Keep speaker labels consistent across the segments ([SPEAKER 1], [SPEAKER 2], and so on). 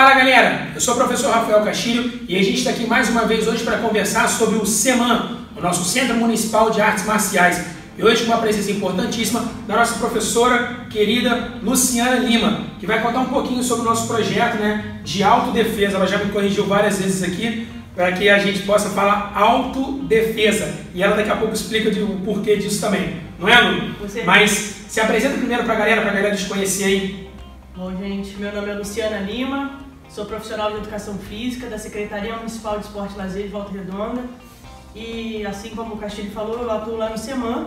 [SPEAKER 1] Fala galera, eu sou o professor Rafael Castilho e a gente está aqui mais uma vez hoje para conversar sobre o CEMAN, o nosso Centro Municipal de Artes Marciais. E hoje com uma presença importantíssima da nossa professora querida Luciana Lima, que vai contar um pouquinho sobre o nosso projeto, de autodefesa. Ela já me corrigiu várias vezes aqui para que a gente possa falar autodefesa. E ela daqui a pouco explica o porquê disso também. Não é, Lu? Mas se apresenta primeiro para a galera te conhecer aí.
[SPEAKER 2] Bom, gente, meu nome é Luciana Lima, sou profissional de Educação Física da Secretaria Municipal de Esporte e Lazer de Volta Redonda e, assim como o Castilho falou, eu atuo lá no CEMAN,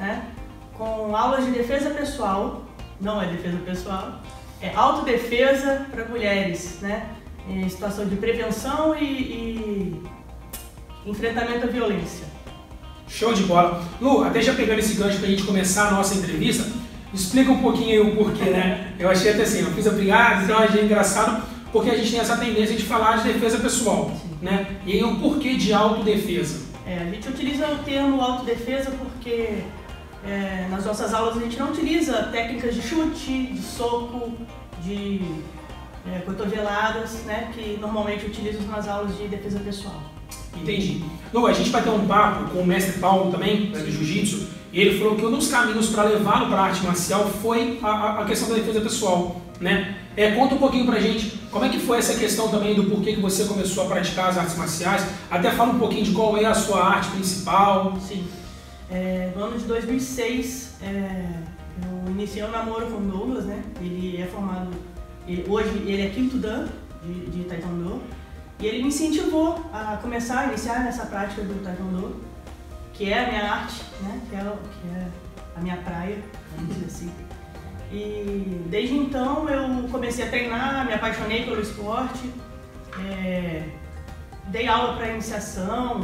[SPEAKER 2] com aulas de defesa pessoal, não é defesa pessoal, é autodefesa para mulheres, em situação de prevenção e enfrentamento à violência.
[SPEAKER 1] Show de bola. Lu, até já pegando esse gancho para a gente começar a nossa entrevista, explica um pouquinho aí o porquê, Eu achei até assim, eu fiz a brigada, então achei engraçado, porque a gente tem essa tendência de falar de defesa pessoal, E aí o porquê de autodefesa?
[SPEAKER 2] A gente utiliza o termo autodefesa porque nas nossas aulas a gente não utiliza técnicas de chute, de soco, de cotoveladas, que normalmente utilizam nas aulas de defesa pessoal.
[SPEAKER 1] Entendi. Lu, a gente vai ter um papo com o mestre Paulo também, do Jiu-Jitsu, e ele falou que um dos caminhos para levá-lo para a arte marcial foi a questão da defesa pessoal, Conta um pouquinho pra gente como é que foi essa questão também do porquê que você começou a praticar as artes marciais, até fala um pouquinho de qual é a sua arte principal.
[SPEAKER 2] Sim. No ano de 2006, eu iniciei um namoro com o Douglas, Ele é formado, hoje ele é quinto dan de Taekwondo, e ele me incentivou a iniciar nessa prática do Taekwondo, que é a minha arte, que é a minha praia, vamos dizer assim. E desde então eu comecei a treinar, me apaixonei pelo esporte, dei aula para iniciação,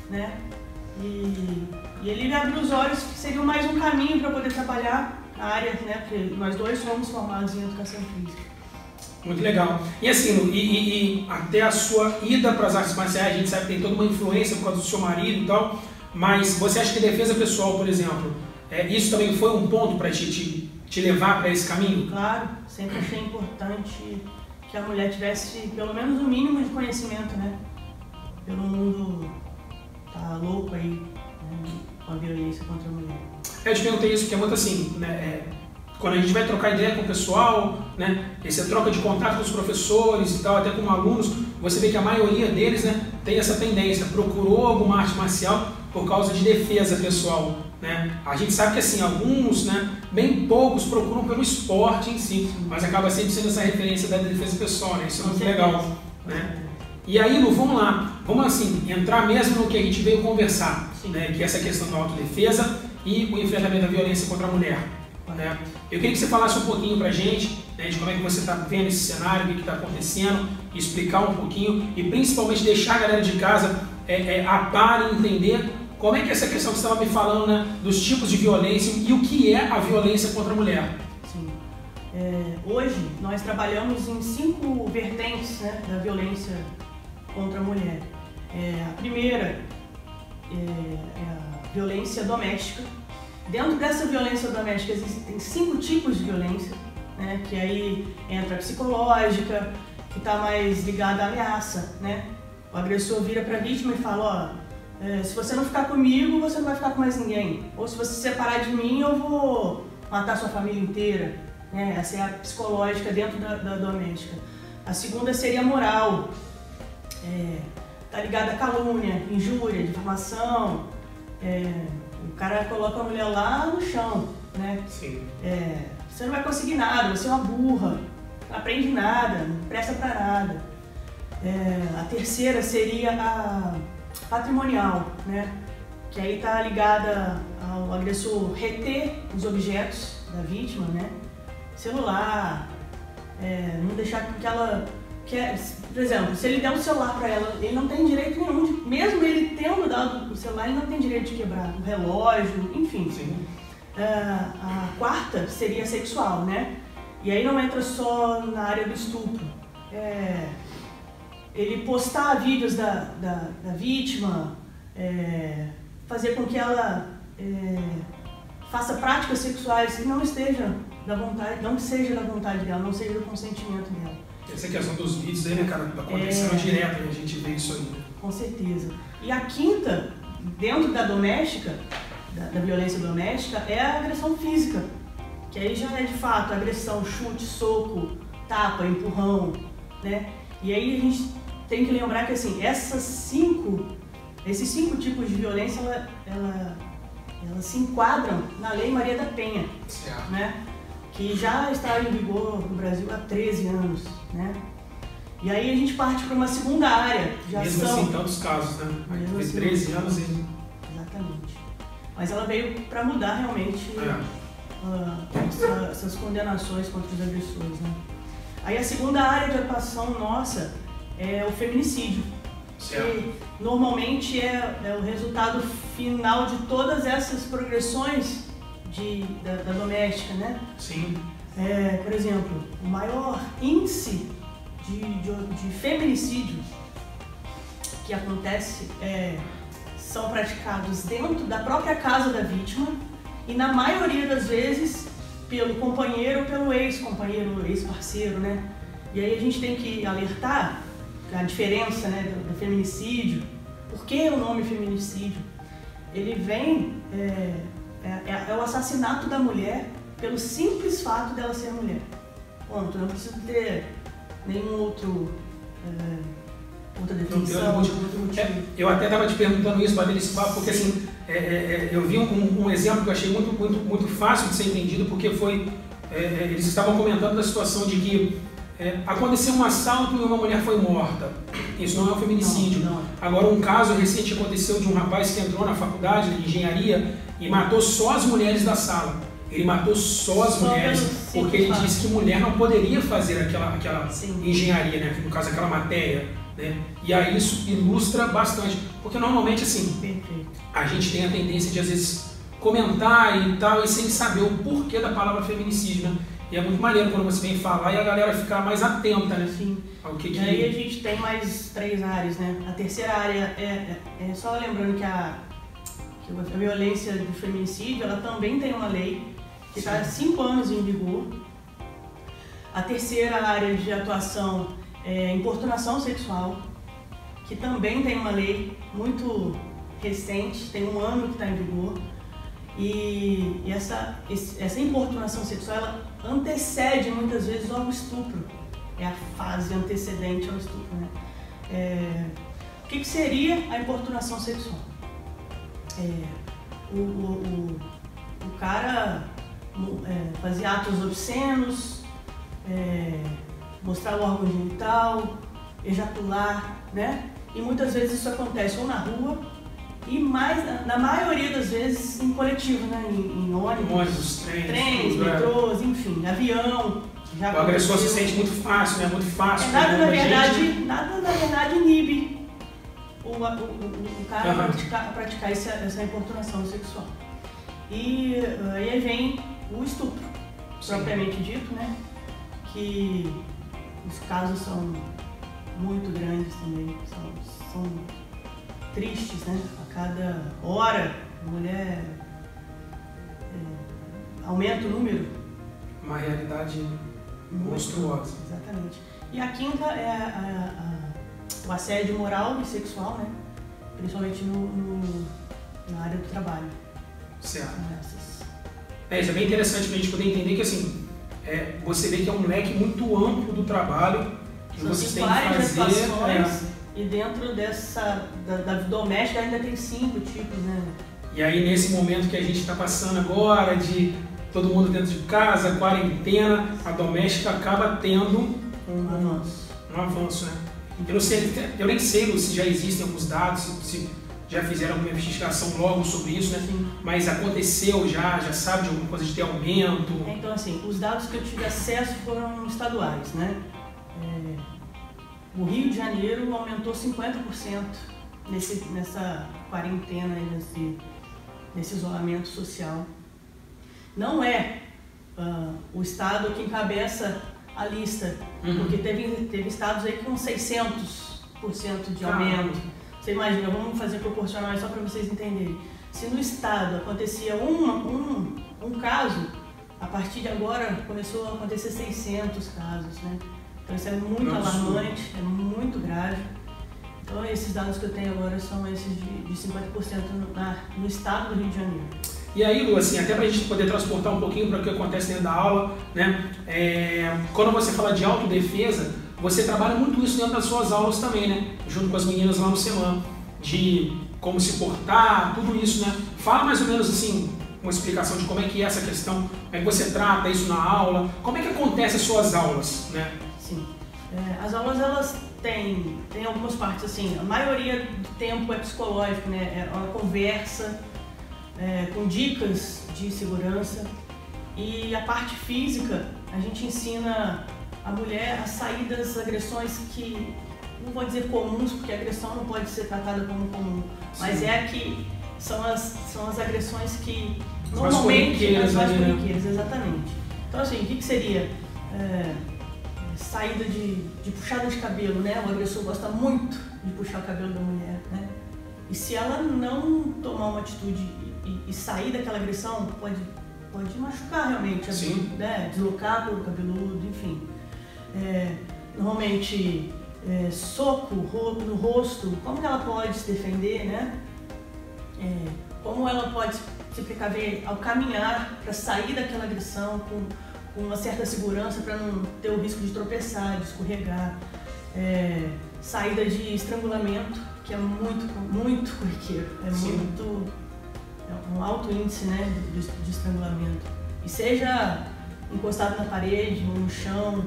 [SPEAKER 2] E ele me abriu os olhos que seria mais um caminho para eu poder trabalhar na área, porque nós dois somos formados em Educação Física.
[SPEAKER 1] Muito legal. E assim, e até a sua ida para as artes marciais, a gente sabe que tem toda uma influência por causa do seu marido e tal, mas você acha que defesa pessoal, por exemplo, isso também foi um ponto para te levar para esse caminho?
[SPEAKER 2] Claro, sempre achei importante que a mulher tivesse pelo menos o mínimo de conhecimento, Pelo mundo tá louco aí, com a violência contra a mulher.
[SPEAKER 1] Eu te perguntei isso porque é muito assim, quando a gente vai trocar ideia com o pessoal, Essa troca de contato com os professores e tal, até com alunos, você vê que a maioria deles, tem essa tendência, procurou alguma arte marcial por causa de defesa pessoal, A gente sabe que assim, alguns, bem poucos procuram pelo esporte em si, mas acaba sempre sendo essa referência da defesa pessoal, Isso é muito legal, E aí, Lu, vamos lá, vamos assim, entrar mesmo no que a gente veio conversar, que é essa questão da autodefesa e o enfrentamento da violência contra a mulher. Eu queria que você falasse um pouquinho pra gente, de como é que você está vendo esse cenário, o que está acontecendo, explicar um pouquinho e principalmente deixar a galera de casa a par e entender como é que é essa questão que você estava me falando, dos tipos de violência e o que é a violência contra a mulher.
[SPEAKER 2] Sim. Hoje nós trabalhamos em 5 vertentes da violência contra a mulher. A primeira é a violência doméstica. Dentro dessa violência doméstica existem 5 tipos de violência, que aí entra a psicológica, que está mais ligada à ameaça, O agressor vira para a vítima e fala, se você não ficar comigo, você não vai ficar com mais ninguém. Ou se você se separar de mim, eu vou matar sua família inteira. Essa é a psicológica dentro da doméstica. A segunda seria a moral. Está ligada à calúnia, injúria, difamação. O cara coloca a mulher lá no chão,
[SPEAKER 1] Sim.
[SPEAKER 2] Você não vai conseguir nada, você é uma burra, não aprende nada, não presta pra nada. A terceira seria a patrimonial, Que aí está ligada ao agressor reter os objetos da vítima, Celular, não deixar que ela... por exemplo, se ele der um celular para ela, ele não tem direito nenhum, mesmo ele tendo dado o celular, ele não tem direito de quebrar o relógio, enfim.
[SPEAKER 1] Sim.
[SPEAKER 2] A quarta seria sexual, E aí não entra só na área do estupro. Ele postar vídeos da vítima, fazer com que ela faça práticas sexuais que não esteja da vontade, não seja da vontade dela, não seja do consentimento dela.
[SPEAKER 1] Essa questão dos vídeos aí, né, cara, acontecendo direto, a gente vê isso aí. Né?
[SPEAKER 2] Com certeza. E a quinta, dentro da doméstica, da violência doméstica, é a agressão física. Que aí já é de fato agressão, chute, soco, tapa, empurrão, né? E aí a gente tem que lembrar que assim, esses cinco tipos de violência, elas se enquadram na Lei Maria da Penha, né? Que já está em vigor no Brasil há 13 anos, né? E aí a gente parte para uma segunda área de ação.
[SPEAKER 1] Mesmo assim, tantos casos, né?
[SPEAKER 2] Mesmo
[SPEAKER 1] Foi
[SPEAKER 2] assim,
[SPEAKER 1] 13 anos e...
[SPEAKER 2] Exatamente. Mas ela veio para mudar realmente essas condenações contra os agressores, né? Aí a segunda área de atuação nossa é o feminicídio. Que normalmente é o resultado final de todas essas progressões da doméstica, né?
[SPEAKER 1] Sim.
[SPEAKER 2] Por exemplo, o maior índice de feminicídio que acontece são praticados dentro da própria casa da vítima e na maioria das vezes pelo companheiro ou pelo ex-companheiro, ex-parceiro, né? E aí a gente tem que alertar a diferença, né, do feminicídio. Por que o nome feminicídio? Ele vem, é o assassinato da mulher pelo simples fato dela ser mulher. Ponto, não precisa ter nenhum outra definição, outro motivo.
[SPEAKER 1] Eu até estava te perguntando isso, batendo esse papo, porque assim, eu vi um exemplo que eu achei muito fácil de ser entendido, porque eles estavam comentando da situação de que aconteceu um assalto e uma mulher foi morta. Isso não é um feminicídio.
[SPEAKER 2] Não.
[SPEAKER 1] Agora, um caso recente aconteceu de um rapaz que entrou na faculdade de engenharia e matou só as mulheres da sala. Ele matou só as mulheres porque ele disse que mulher não poderia fazer aquela engenharia, né? No caso, aquela matéria. Né? E aí isso ilustra bastante. Porque normalmente, assim, a gente tem a tendência de, às vezes, comentar e tal, e sem saber o porquê da palavra feminicídio, né? E é muito maneiro quando você vem falar e a galera fica mais atenta, né?
[SPEAKER 2] Sim. E aí a gente tem mais 3 áreas, né? A terceira área só lembrando que a violência do feminicídio, ela também tem uma lei que está há 5 anos em vigor. A terceira área de atuação é importunação sexual, que também tem uma lei muito recente, tem 1 ano que está em vigor. E essa importunação sexual, ela antecede muitas vezes ao estupro. É a fase antecedente ao estupro, né? O que seria a importunação sexual? O cara fazer atos obscenos, mostrar o órgão genital, ejacular, né? E muitas vezes isso acontece ou na rua, e na maioria das vezes em coletivo, né? Em ônibus, trens, metrôs, enfim, avião.
[SPEAKER 1] O agressor se sente muito fácil, né? Muito fácil.
[SPEAKER 2] Nada na verdade inibe o cara praticar essa importunação sexual. E aí vem o estupro, propriamente dito, né? Que os casos são muito grandes também, são tristes, né? A cada hora a mulher aumenta o número.
[SPEAKER 1] Uma realidade monstruosa.
[SPEAKER 2] Exatamente. E a quinta é o assédio moral e sexual, né? Principalmente na área do trabalho.
[SPEAKER 1] Certo. Isso é bem interessante para a gente poder entender que assim, você vê que é um leque muito amplo do trabalho que vocês têm que fazer. E dentro
[SPEAKER 2] da doméstica ainda tem 5 tipos, né?
[SPEAKER 1] E aí nesse momento que a gente está passando agora, de todo mundo dentro de casa, quarentena, a doméstica acaba tendo um avanço, né? Eu nem sei se já existem alguns dados, se já fizeram alguma investigação logo sobre isso, né?
[SPEAKER 2] Sim.
[SPEAKER 1] Mas aconteceu já sabe de alguma coisa de ter aumento?
[SPEAKER 2] Então assim, os dados que eu tive acesso foram estaduais, né? O Rio de Janeiro aumentou 50% nessa quarentena, nesse isolamento social. Não é o estado que encabeça a lista, porque teve estados aí com 600% de aumento. Você imagina, vamos fazer proporcional só para vocês entenderem. Se no estado acontecia um caso, a partir de agora começou a acontecer 600 casos, né? Então isso é muito alarmante, é muito grave. Então esses dados que eu tenho agora são esses de 50% no estado do Rio de Janeiro.
[SPEAKER 1] E aí, Lu, assim, até para a gente poder transportar um pouquinho para o que acontece dentro da aula, né? Quando você fala de autodefesa, você trabalha muito isso dentro das suas aulas também, né? Junto com as meninas lá no CEMAN, de como se portar, tudo isso, né? Fala mais ou menos assim, uma explicação de como é que é essa questão, como é que você trata isso na aula, como é que acontece as suas aulas, né?
[SPEAKER 2] Sim, as aulas elas têm algumas partes assim, a maioria do tempo é psicológico, né? É uma conversa com dicas de segurança, e a parte física a gente ensina a mulher a sair das agressões que, não vou dizer comuns, porque a agressão não pode ser tratada como comum, mas que são as agressões que normalmente as mais corriqueiras, exatamente. Então assim, o que seria saída de puxada de cabelo, né? O agressor gosta muito de puxar o cabelo da mulher, né? E se ela não tomar uma atitude e sair daquela agressão, pode machucar realmente, né? Deslocar o cabeludo, enfim. Normalmente soco no rosto, como que ela pode se defender, né? Como ela pode se precaver ao caminhar para sair daquela agressão com uma certa segurança, para não ter o risco de tropeçar, de escorregar. Saída de estrangulamento, que é muito corriqueiro, um alto índice, né, de estrangulamento. E seja encostado na parede ou no chão,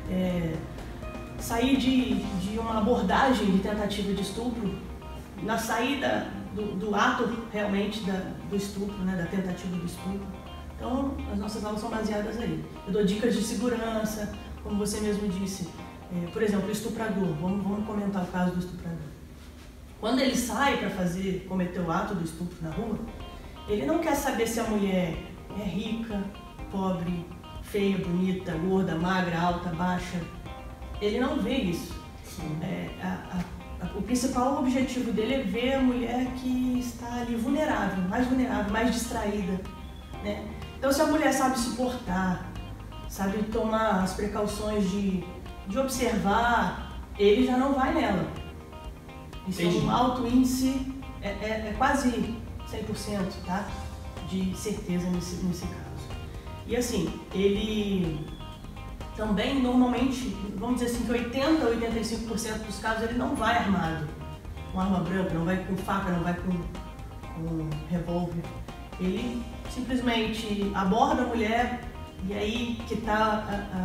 [SPEAKER 2] sair de uma abordagem de tentativa de estupro, na saída do ato realmente do estupro, né, da tentativa do estupro. Então, as nossas aulas são baseadas aí. Eu dou dicas de segurança, como você mesmo disse. Por exemplo, o estuprador. Vamos comentar o caso do estuprador. Quando ele sai para cometer o ato do estupro na rua, ele não quer saber se a mulher é rica, pobre, feia, bonita, gorda, magra, alta, baixa. Ele não vê isso. O principal objetivo dele é ver a mulher que está ali vulnerável, mais distraída, né? Então, se a mulher sabe se portar, sabe tomar as precauções de observar, ele já não vai nela. Isso é um alto índice, quase 100%, tá? De certeza nesse caso. E assim, ele também, normalmente, vamos dizer assim, que 80% a 85% dos casos ele não vai armado, com arma branca, não vai com faca, não vai com revólver. Ele simplesmente aborda a mulher, e aí que está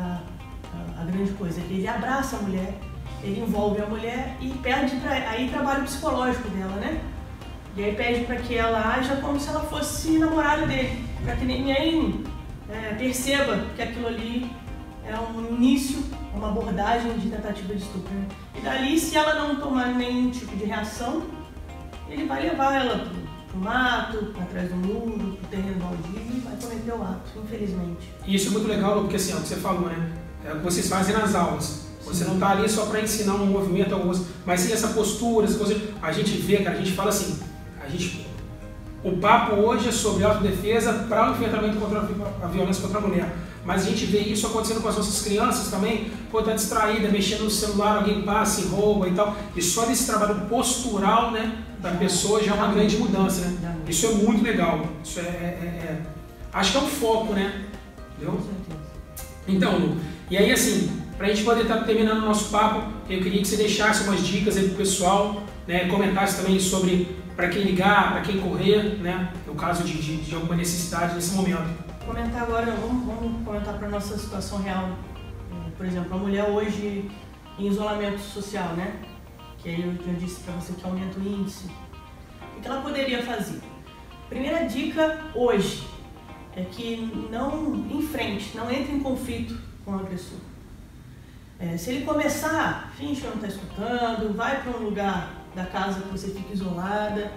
[SPEAKER 2] a grande coisa. Ele abraça a mulher, ele envolve a mulher e pede aí trabalho psicológico dela, né? E aí pede para que ela haja como se ela fosse namorada dele, para que ninguém perceba que aquilo ali é um início, uma abordagem de tentativa de estupro, né? E dali, se ela não tomar nenhum tipo de reação, ele vai levar ela pro mato, atrás do muro, pro terreno baldio e vai cometer o ato, infelizmente.
[SPEAKER 1] E isso é muito legal, porque assim, é o que você falou, né? É o que vocês fazem nas aulas. Você não está ali só para ensinar um movimento, mas sim essa postura, essa coisa. A gente vê, cara, a gente fala assim, o papo hoje é sobre autodefesa para o enfrentamento contra a violência contra a mulher. Mas a gente vê isso acontecendo com as nossas crianças também, tá distraída, mexendo no celular, alguém passa e rouba e tal. E só desse trabalho postural, né, da pessoa já é uma grande mudança, né? Isso é muito legal. Isso acho que é um foco, né? Entendeu? Então, Lu, e aí assim, para a gente poder estar terminando o nosso papo, eu queria que você deixasse umas dicas aí pro pessoal, né, comentasse também sobre para quem ligar, para quem correr, né, no caso de alguma necessidade nesse momento.
[SPEAKER 2] Comentar agora, vamos comentar para a nossa situação real. Por exemplo, a mulher hoje em isolamento social, né? Que aí eu já disse para você que aumenta o índice. O que ela poderia fazer? Primeira dica hoje é que não enfrente, não entre em conflito com o agressor. Se ele começar, finge que não está escutando, vai para um lugar da casa que você fica isolada.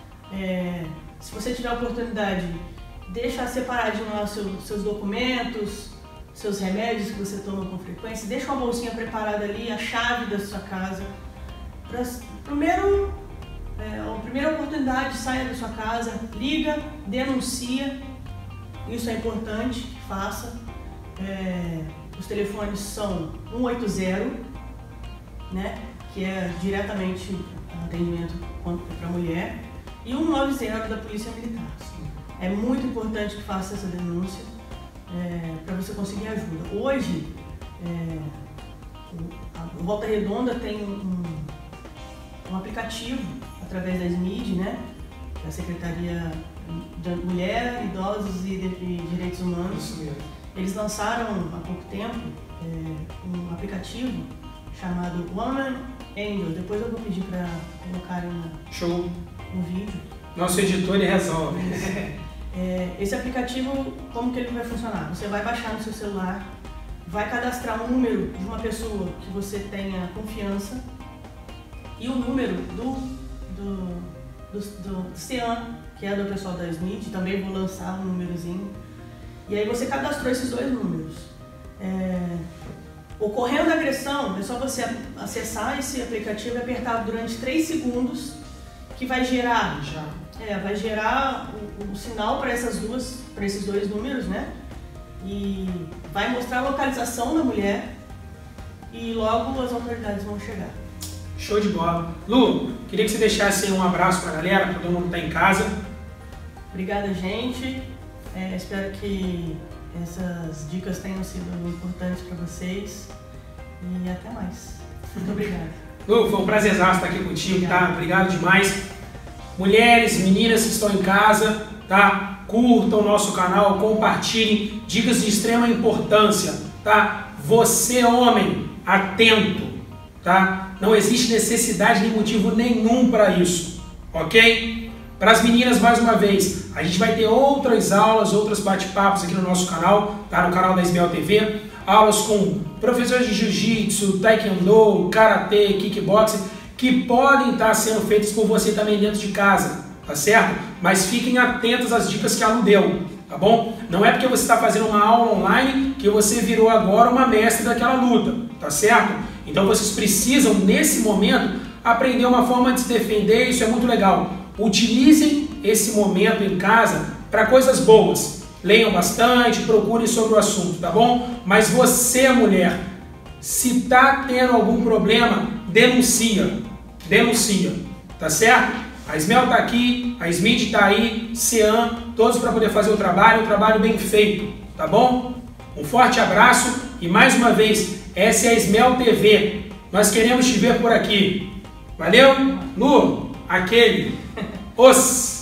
[SPEAKER 2] Se você tiver a oportunidade, deixa separadinho lá seus documentos, seus remédios que você toma com frequência, deixa uma bolsinha preparada ali, a chave da sua casa. A primeira oportunidade, saia da sua casa, liga, denuncia, isso é importante que faça. Os telefones são 180, né, que é diretamente atendimento para a mulher, e 190 da Polícia Militar. É muito importante que faça essa denúncia para você conseguir ajuda. Hoje, a Volta Redonda tem um aplicativo através da SMID, né, da Secretaria de Mulher, Idosos e Direitos Humanos. Eles lançaram há pouco tempo um aplicativo chamado Woman Angel. Depois eu vou pedir para colocarem no vídeo.
[SPEAKER 1] Nosso editor, ele resolve.
[SPEAKER 2] Esse aplicativo, como que ele vai funcionar? Você vai baixar no seu celular, vai cadastrar um número de uma pessoa que você tenha confiança e o número do CEAM, que é do pessoal da SMID, também vou lançar um númerozinho. E aí você cadastrou esses dois números. Ocorrendo a agressão, é só você acessar esse aplicativo e apertar durante 3 segundos, que vai gerar, o sinal para esses dois números, né? E vai mostrar a localização da mulher e logo as autoridades vão chegar.
[SPEAKER 1] Show de bola. Lu, queria que você deixasse um abraço para a galera, para todo mundo que está em casa.
[SPEAKER 2] Obrigada, gente. Espero que essas dicas tenham sido importantes para vocês e até mais. Muito obrigada.
[SPEAKER 1] Lu, foi um prazerzaço estar aqui contigo, tá? Obrigado demais. Mulheres, meninas que estão em casa, tá? Curtam o nosso canal, compartilhem, dicas de extrema importância, tá? Você, homem, atento, tá? Não existe necessidade nem motivo nenhum para isso, ok? Para as meninas, mais uma vez, a gente vai ter outras aulas, outros bate-papos aqui no nosso canal, tá? No canal da Ismel TV, aulas com professores de jiu-jitsu, taekwondo, karatê, kickboxing, que podem estar sendo feitas por você também dentro de casa, tá certo? Mas fiquem atentos às dicas que a Lu deu, tá bom? Não é porque você está fazendo uma aula online que você virou agora uma mestre daquela luta, tá certo? Então vocês precisam, nesse momento, aprender uma forma de se defender, isso é muito legal. Utilizem esse momento em casa para coisas boas. Leiam bastante, procurem sobre o assunto, tá bom? Mas você, mulher, se está tendo algum problema, denuncia, tá certo? A Ismel está aqui, a SMID está aí, CEAM, todos para poder fazer um trabalho bem feito, tá bom? Um forte abraço e mais uma vez, essa é a Ismel TV. Nós queremos te ver por aqui. Valeu? Lu, aquele, os...